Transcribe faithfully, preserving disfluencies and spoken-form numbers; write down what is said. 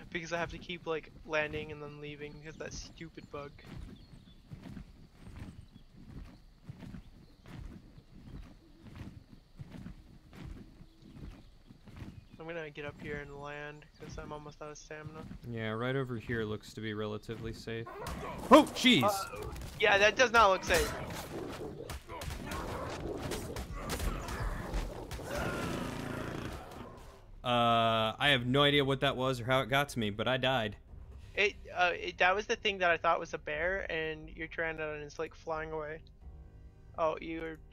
because I have to keep like landing and then leaving because that stupid bug. I'm gonna get up here and land because I'm almost out of stamina. Yeah, right over here looks to be relatively safe. Oh, jeez! Uh, yeah, that does not look safe. Uh, I have no idea what that was or how it got to me, but I died. It, uh, it, that was the thing that I thought was a bear, and you're trying to, and it's like flying away. Oh, you're